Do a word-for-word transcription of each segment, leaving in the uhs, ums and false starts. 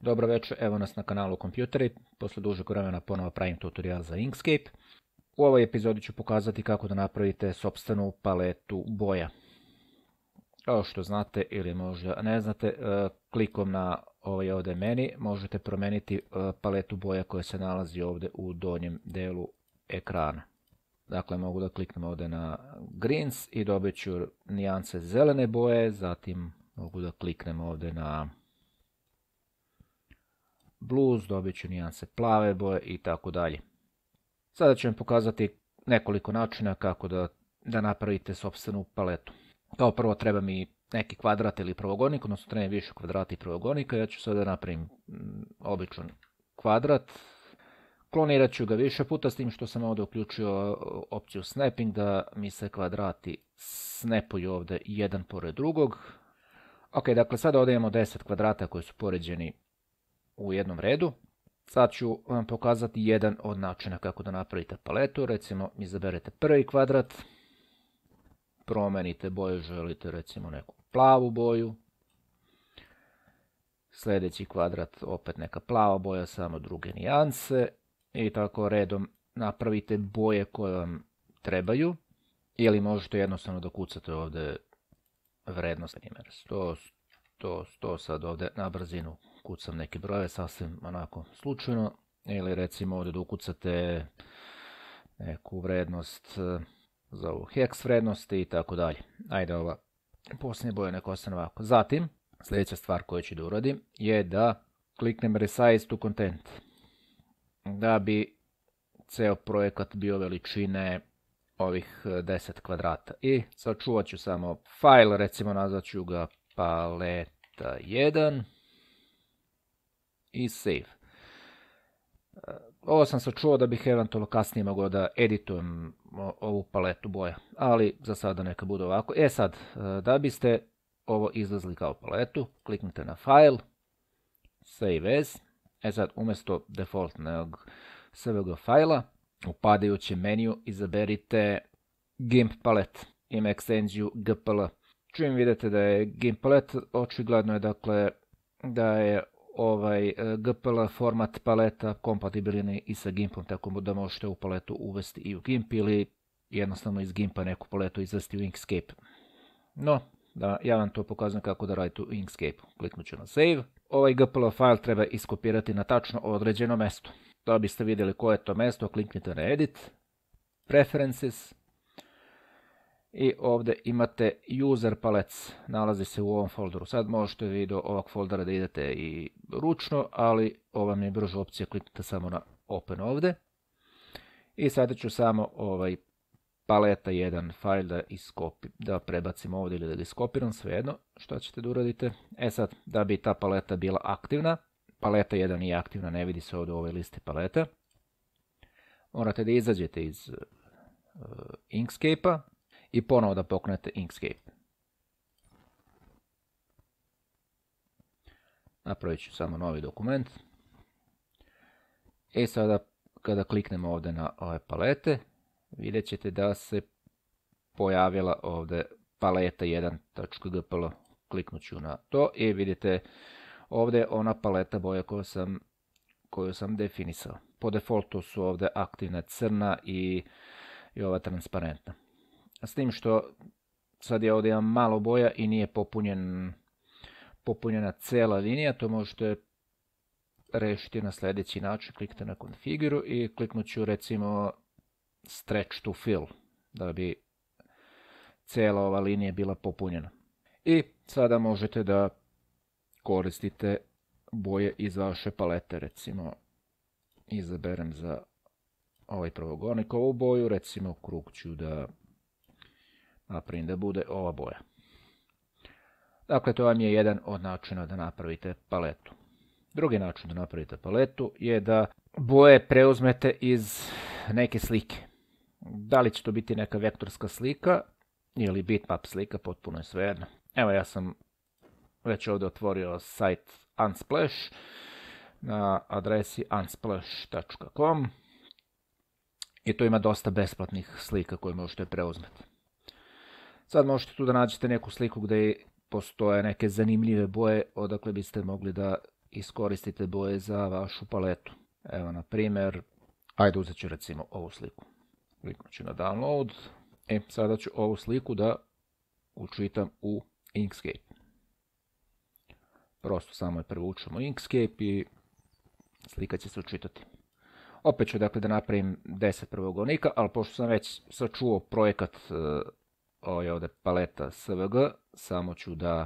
Dobro večer, evo nas na kanalu Kompjuteri. Posle dužeg vremena ponovo pravim tutorial za Inkscape. U ovoj epizodi ću pokazati kako da napravite sopstvenu paletu boja. Kao što znate ili možda ne znate, klikom na ovaj ovdje meni možete promeniti paletu boja koja se nalazi ovdje u donjem delu ekrana. Dakle, mogu da kliknem ovdje na Greens i dobit ću nijanse zelene boje, zatim mogu da kliknem ovdje na Blues, dobit ću nijanse plave boje i tako dalje. Sada ću vam pokazati nekoliko načina kako da, da napravite sopstvenu paletu. Kao prvo treba mi neki kvadrat ili pravogonik, odnosno treba mi više kvadrata i pravogonika. Ja ću sada napravim običan kvadrat. Klonirat ću ga više puta s tim što sam ovdje uključio opciju snapping da mi se kvadrati snapuju ovdje jedan pored drugog. Ok, dakle sada ovdje imamo deset kvadrata koji su poređeni u jednom redu. Sad ću vam pokazati jedan od načina kako da napravite paletu. Recimo izaberete prvi kvadrat, promenite boju, želite recimo neku plavu boju. Sljedeći kvadrat opet neka plava boja, samo druge nijanse. I tako redom napravite boje koje vam trebaju. Ili možete jednostavno da kucate ovdje vrednost, primjer sto, sto, sto, sad ovdje na brzinu kucam neke brojeve sasvim onako slučajno. Ili recimo ovdje da ukucate neku vrednost za ovu hex vrednosti i tako dalje. Ajde, ova posljednja boja neka ostane ovako. Zatim, sljedeća stvar koju ću da uradim je da kliknem Resize to Content. Da bi ceo projekat bio veličine ovih deset kvadrata. I sačuvat ću samo file, recimo nazvat ću ga paleta jedan i save. Ovo sam sačuvao da bih eventualno kasnije mogao da editujem ovu paletu boja, ali za sada neka bude ovako. E sad, da biste ovo izlazili kao paletu, kliknite na file, save as. E sad, umjesto defaultnog S V G fajla, u padajućem meniju izaberite GIMP palet. Ima ekstenziju G P L. Čim vidite da je GIMP palet, očigledno je dakle da je ovaj G P L format paleta kompatibilan i sa GIMPom, tako da možete u paletu uvesti i u GIMP ili jednostavno iz GIMPa neku paletu izvesti u Inkscape. No, da, ja vam to pokazujem kako da radite u Inkscape. Kliknut ću na Save. Ovaj G P L file treba iskopirati na tačno određeno mesto. Da biste vidjeli koje je to mesto, kliknite na Edit, Preferences i ovdje imate User Palettes, nalazi se u ovom folderu. Sad možete vi do ovog foldera da idete i ručno, ali ova mi je brža opcija, kliknite samo na Open ovdje. I sada ću samo ovaj paleta jedan file da, iskopi, da prebacim ovdje ili da ga iskopiram, svejedno što ćete da uradite. E sad, da bi ta paleta bila aktivna, paleta jedan nije aktivna, ne vidi se ovdje u ovoj listi paleta, morate da izađete iz uh, Inkscape-a i ponovo da pokrenete Inkscape. Napravit ću samo novi dokument. I sada kada kliknemo ovdje na ove palete, vidjet ćete da se pojavila ovdje paleta jedan.gpl. Kliknut ću na to i vidite ovdje je ona paleta boja koju sam, koju sam definisao. Po defaultu su ovdje aktivna crna i, i ova transparentna. S tim što sad je ovdje imam malo boja i nije popunjen, popunjena cijela linija, to možete rešiti na sljedeći način. Kliknite na konfiguru i kliknut ću recimo Stretch to Fill, da bi cijela ova linija bila popunjena. I sada možete da koristite boje iz vaše palete, recimo izaberem za ovaj pravogonik ovu boju, recimo krug ću da napravim da bude ova boja. Dakle, to vam je jedan od načina da napravite paletu. Drugi način da napravite paletu je da boje preuzmete iz neke slike. Da li će to biti neka vektorska slika ili bitmap slika, potpuno je svejedno. Evo, ja sam već ovdje otvorio sajt Unsplash na adresi unsplash tačka com i tu ima dosta besplatnih slika koje možete preuzmeti. Sad možete tu da nađete neku sliku gdje postoje neke zanimljive boje odakle biste mogli da iskoristite boje za vašu paletu. Evo, na primjer, ajde uzet ću recimo ovu sliku. Kliknut ću na download. E, sada ću ovu sliku da učitam u Inkscape. Prosto samo je prevučemo Inkscape i slika će se učitati. Opet ću dakle da napravim deset prvogonika, ali pošto sam već sačuo projekat ovaj ovdje paleta S V G, samo ću da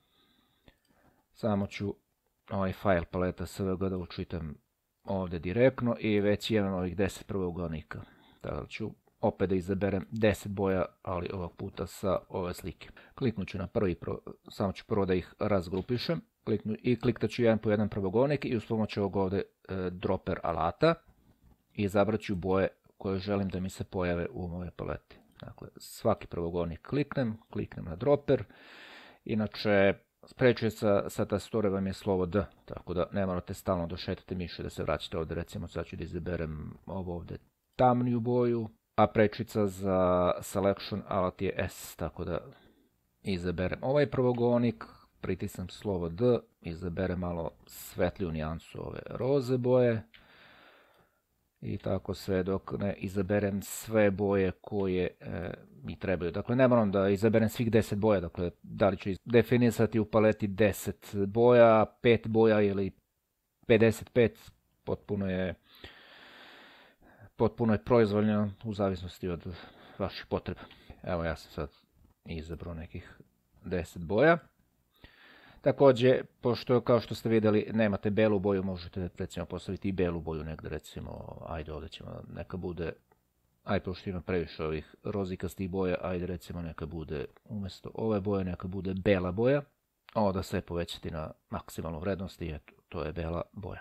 samo ću ovaj file paleta S V G da učitam ovdje direktno i već imam ovih deset prvogonika. Tako ću opet da izaberem deset boja, ali ovog puta sa ove slike. Kliknut ću na prvi, samo ću prvo da ih razgrupišem kliknu, i kliktat ću jedan po jedan prvogonik i uz pomoć ovog ovdje e, dropper alata i izabrat ću boje koje želim da mi se pojave u moje paleti. Dakle, svaki prvogonik kliknem, kliknem na dropper. Inače, sprečuje sa, sa tastature vam je slovo D, tako da ne morate stalno došetati miše da se vraćate ovdje. Recimo, sad ću da izaberem ovo ovdje tamniju boju, a prečica za selection alat je S, tako da izaberem ovaj prvogonik, pritisnem slovo D, izaberem malo svetliju nijansu ove roze boje i tako sve dok ne izaberem sve boje koje e, mi trebaju. Dakle, ne moram da izaberem svih deset boja, dakle, da li ću definisati u paleti deset boja, pet boja ili pedeset pet, potpuno je potpuno je proizvoljno u zavisnosti od vaših potreba. Evo, ja sam sad izabrao nekih deset boja. Također, pošto kao što ste vidjeli nemate belu boju, možete recimo postaviti i belu boju negdje, recimo, ajde ovdje ćemo, neka bude, ajde pošto ima previše ovih rozikastih boja, ajde recimo neka bude umjesto ove boje, neka bude bela boja. Ovo da sve povećati na maksimalnu vrednost i eto, to je bela boja.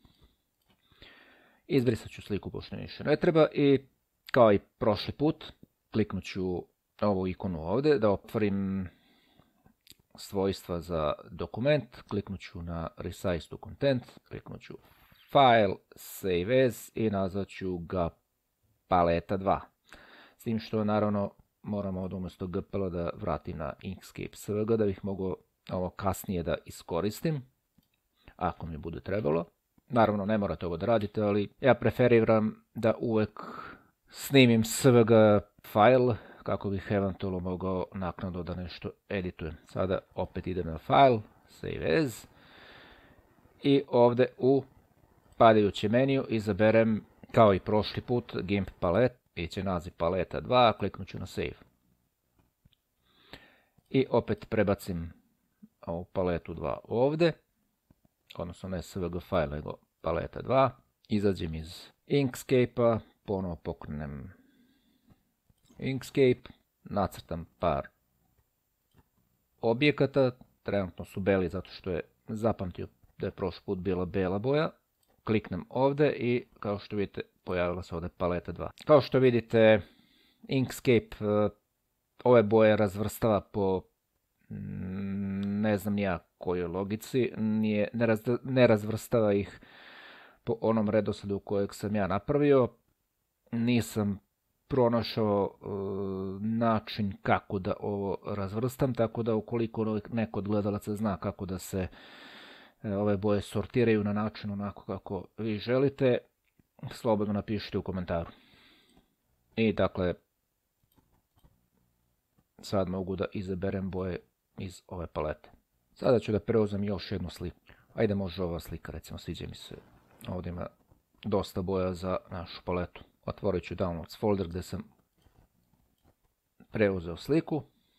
Izbrisat ću sliku pošto više ne treba i kao i prošli put kliknut ću ovu ikonu ovdje da otvorim svojstva za dokument, kliknut ću na Resize to Content, kliknut ću File, Save As i nazvat ću ga paleta dva. S tim što naravno moramo od umjesto G P L da vratim na Inkscape S V G da bih mogao ovo kasnije da iskoristim, ako mi bude trebalo. Naravno ne morate ovo da radite, ali ja preferiram da uvek snimim S V G file kako bih eventualno mogao naknadno da nešto editujem. Sada opet idem na File, Save As i ovdje u padajućem meniju izaberem kao i prošli put Gimp palet, iće naziv paleta dva, kliknut ću na Save. I opet prebacim ovu paletu dva ovdje, odnosno ne S V G file nego paleta dva, izađem iz Inkscape-a, ponovo pokrenem Inkscape, nacrtam par objekata, trenutno su beli zato što je zapamtio da je prošli put bila bela boja. Kliknem ovdje i kao što vidite pojavila se ovdje paleta dva. Kao što vidite Inkscape ove boje razvrstava po ne znam nija kojoj logici, nije, ne, raz, ne razvrstava ih po onom redosledu kojeg sam ja napravio. Nisam pronašao uh, način kako da ovo razvrstam, tako da ukoliko neko od gledalaca zna kako da se uh, ove boje sortiraju na način onako kako vi želite, slobodno napišite u komentaru. I dakle, sad mogu da izaberem boje iz ove palete. Sada ću da preuzem još jednu sliku. Ajde, može ova slika, recimo, sviđa mi se. Ovdje ima dosta boja za našu paletu. Otvorit ću Downloads folder gdje sam preuzeo sliku.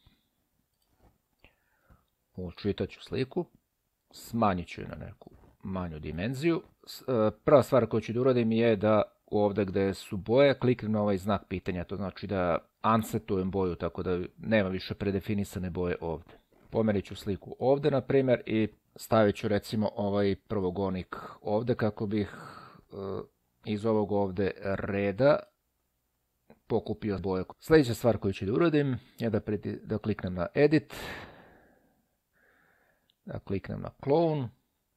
Učitat ću sliku. Smanjit ću je na neku manju dimenziju. Prva stvar koju ću da uradim je da ovdje gdje su boje kliknem na ovaj znak pitanja. To znači da unsetujem boju, tako da nema više predefinisane boje ovdje. Pomerit ću sliku ovdje, na primjer, i stavit ću recimo ovaj prvogonik ovdje kako bih uh, iz ovog ovdje reda pokupio boje. Sljedeća stvar koju ću da uradim je da, priti, da kliknem na Edit, da kliknem na Clone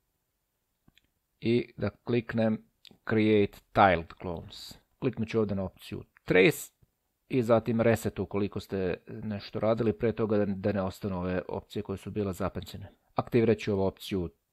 i da kliknem Create Tiled Clones. Kliknut ću ovdje na opciju Trace i zatim Reset ukoliko ste nešto radili pre toga da ne ostanu ove opcije koje su bile zapamćene. Aktivirat ću ovu opciju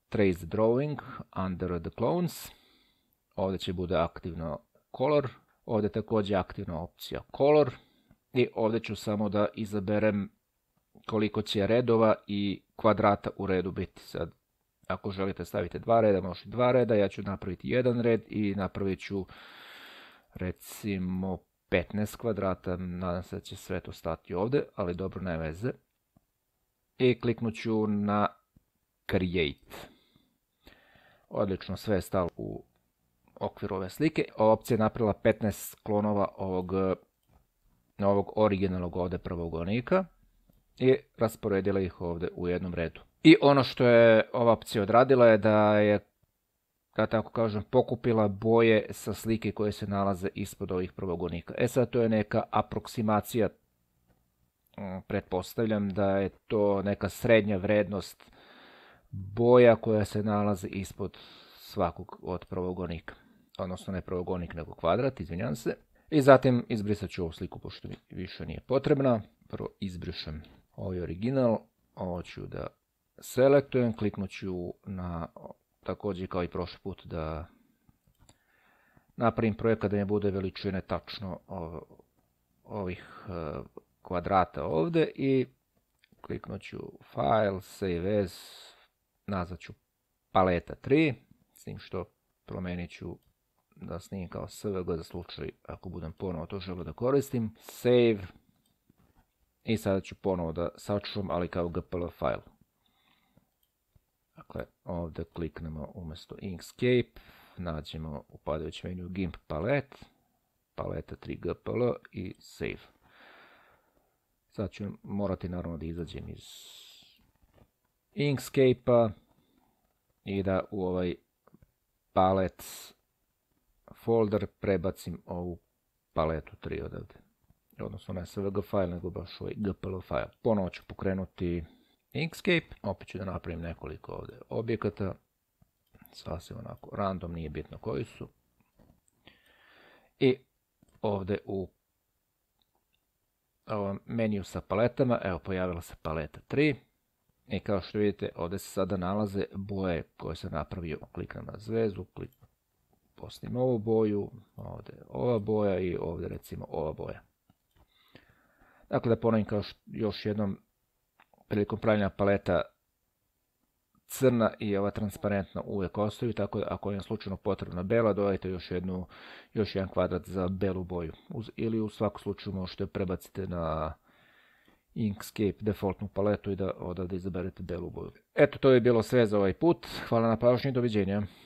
Trace Drawing, Under the Clones. Ovdje će bude aktivno Color. Ovdje također aktivna opcija Color. I ovdje ću samo da izaberem koliko će redova i kvadrata u redu biti. Sad, ako želite staviti dva reda, možete dva reda. Ja ću napraviti jedan red i napravit ću recimo petnaest kvadrata. Nadam se da će sve to stati ovdje, ali dobro, ne veze. I kliknut ću na Create. Odlično, sve je stalo u okviru ove slike. Ova opcija je napravila petnaest klonova ovog, ovog originalnog ovdje pravogonika i rasporedila ih ovdje u jednom redu. I ono što je ova opcija odradila je da je, da tako kažem, pokupila boje sa slike koje se nalaze ispod ovih pravogonika. E sad, to je neka aproksimacija. Pretpostavljam da je to neka srednja vrednost boja koja se nalazi ispod svakog od pravogonika. Odnosno ne pravogonik nego kvadrat, izvinjam se. I zatim izbrisat ću ovu sliku pošto mi više nije potrebna. Prvo izbrišem ovaj original. Ovo ću da selektujem. Kliknut ću na, također kao i prošli put, da napravim projekat da mi bude veličine tačno ovih kvadrata ovdje i kliknut ću File, Save As, nazvat ću paleta tri, s tim što promenit ću da snimim kao S V G za slučaj ako budem ponovo to želio da koristim. Save. I sada ću ponovo da sačuvam, ali kao G P L file. Dakle, ovdje kliknemo umjesto Inkscape, nađemo upadajući menu GIMP palet, paleta tri G P L i Save. Sad ću morati naravno da izađem iz Inkscape-a i da u ovaj palet folder prebacim ovu paletu tri odavde. Odnosno ne S V G file, nego baš ovaj G P L file. Ponovo ću pokrenuti Inkscape. Opet ću da napravim nekoliko ovdje objekata. Sasvim onako random, nije bitno koji su. I ovdje u ovom meniju sa paletama, evo pojavila se paleta tri. I kao što vidite, ovdje se sada nalaze boje koje sam napravio. Kliknem na zvezdu, klik, postavim ovu boju, ovdje ova boja i ovdje recimo ova boja. Dakle, da ponovim kao još jednom, prilikom pravljenja paleta crna i ova transparentna uvijek ostaju, tako da ako je slučajno potrebna bela, dodajte još, jednu, još jedan kvadrat za belu boju. Uz, ili u svakom slučaju možete prebaciti na Inkscape defaultnu paletu i da odavde izaberete belu boju. Eto, to je bilo sve za ovaj put. Hvala na pažnji i doviđenja.